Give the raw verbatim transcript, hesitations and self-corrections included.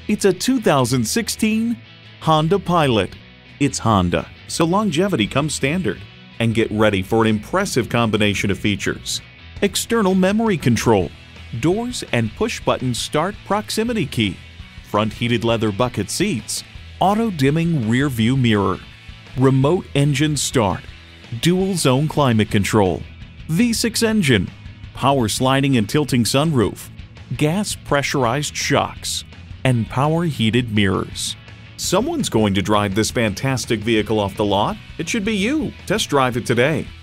It's a two thousand sixteen Honda Pilot. It's Honda, so longevity comes standard. And get ready for an impressive combination of features. External memory control, doors and push-button start proximity key, front heated leather bucket seats, auto-dimming rear view mirror, remote engine start, dual zone climate control, V six engine, power sliding and tilting sunroof, gas pressurized shocks, and power heated mirrors. Someone's going to drive this fantastic vehicle off the lot. It should be you. Test drive it today.